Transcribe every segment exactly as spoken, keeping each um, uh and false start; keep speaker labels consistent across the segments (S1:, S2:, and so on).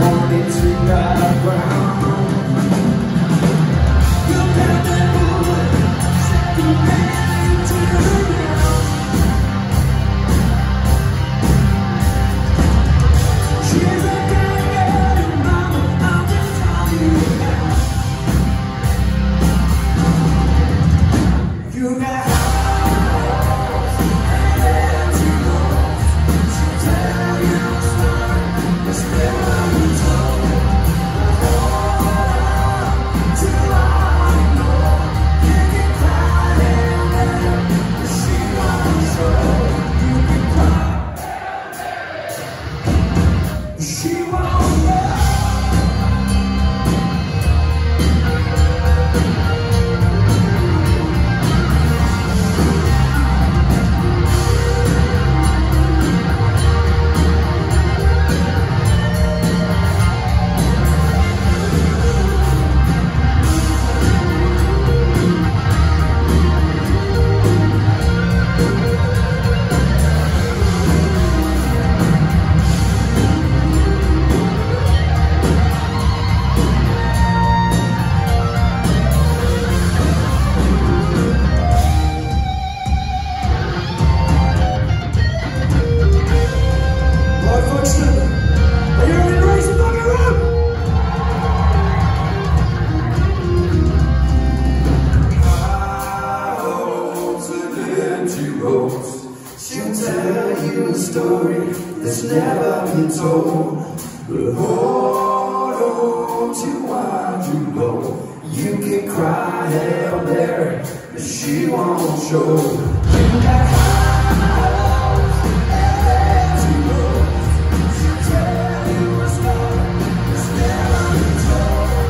S1: She'll tell you a story that's never been told. But hold on to what you know. You can cry out there, but she won't show. You got house and to go. She'll tell you a story that's never been told.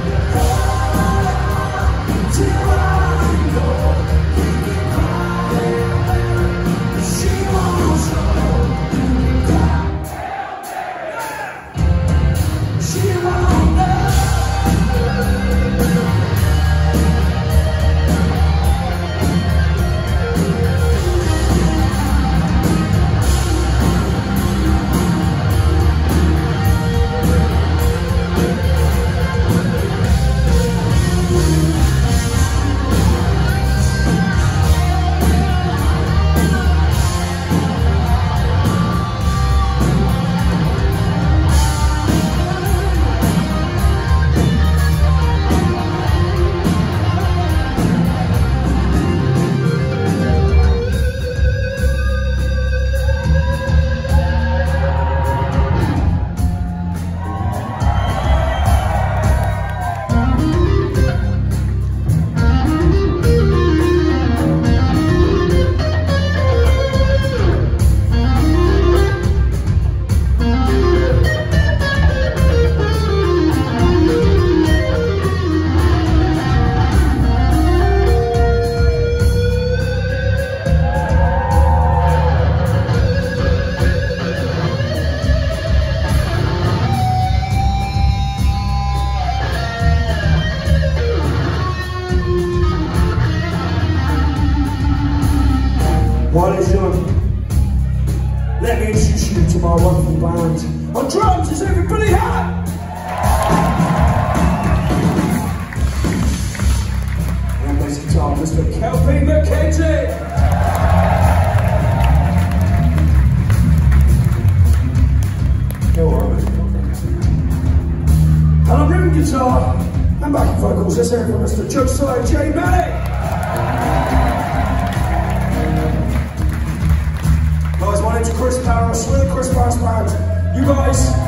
S1: Hold on to what you know. You can cry out there, but she won't show. You got out there, she won't know.
S2: While it's young, let me introduce you to my wonderful band. On drums, is everybody hot? And bass guitar, Mister Kelpie McKenzie. Go on. And on rhythm guitar and backing vocals, let's hear it from Mister Josiah J. Mallett. Guys, my name's Chris Parris, we're the Chris Parris Band. You guys